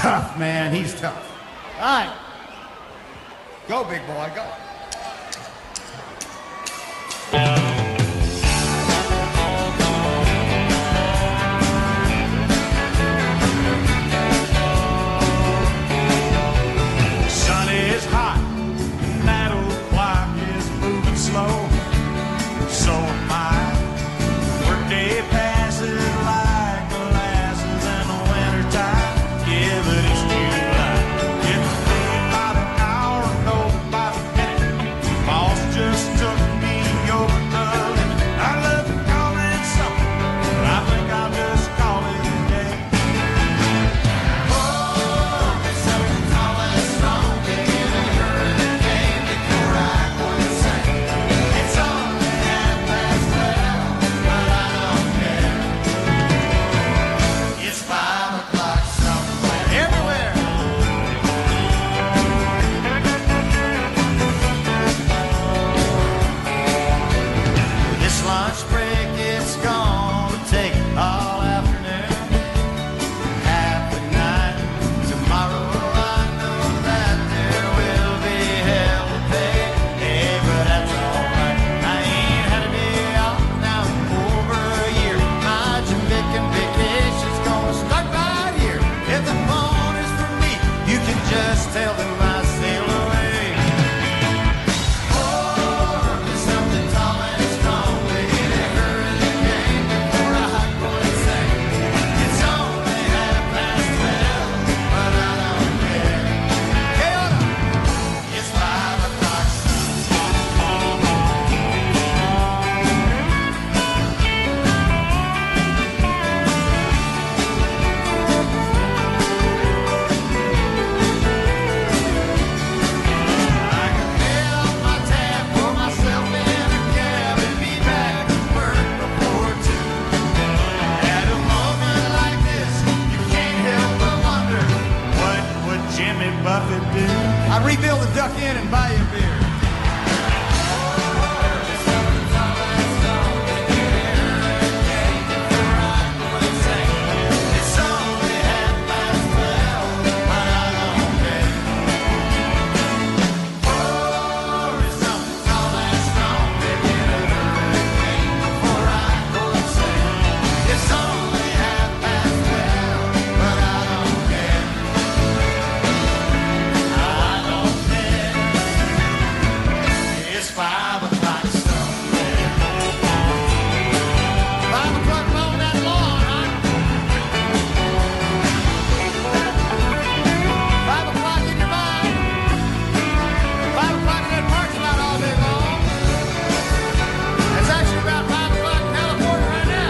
tough, man. He's tough. All right. Go, big boy, go. Sun is hot, and that old clock is moving slow. So am I. Workday passes like molasses in the wintertime. Yeah, but it's July. It's paid by the hour, no by the minute. Boss just took me over the limit. I love to call it something, but I think I'll just call it a day. Oh, there's something tall and strong, big in a hurricane before I go insane. It's only 12:30, but I don't care. It's 5 o'clock somewhere. Everywhere. This lunch break, it's gonna take all afternoon, half the night. Tomorrow I know that there will be hell to pay. Hey, but that's alright. I ain't had a day off now in over a year. My Jamaican vacation's gonna start right here. If the phone is for me, you can just tell them I sail away. Oh, there's something tall and strong, big in a hurricane before I go insane. It's only 12:30, but I don't care. Hey, hold on. It's 5 o'clock I can pay off my tab, pour myself in a cab, and be back at work before 2. At a moment like this, you can't help but wonder, what would Jimmy Buffett do? I'd rebuild the Duck Inn and buy you a beer. It's only 12:30, but I don't care. Oh, it's something tall and strong, big in a hurricane before I go insane. It's only 12:30, but I don't care. I don't care. It's 5 o'clock somewhere. 5 o'clock mowing that lawn, huh? 5 o'clock in your mind. 5 o'clock in that parking lot all day long. It's actually about 5 o'clock in California right now.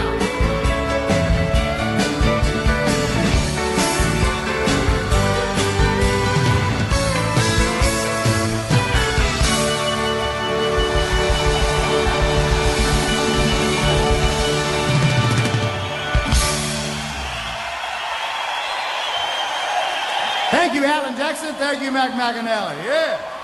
Thank you, Alan Jackson. Thank you, Mac McAnally. Yeah.